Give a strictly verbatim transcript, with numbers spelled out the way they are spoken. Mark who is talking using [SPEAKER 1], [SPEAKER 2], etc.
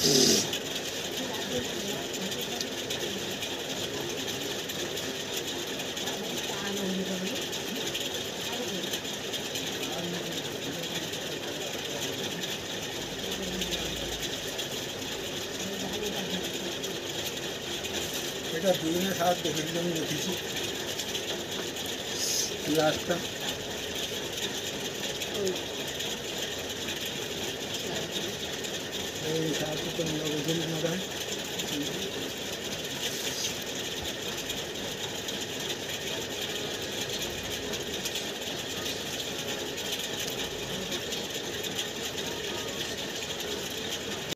[SPEAKER 1] এটা দুই না সাত দেখে আমি দেখেছি লাস্টটা এই সাত তো নগর মনে হয়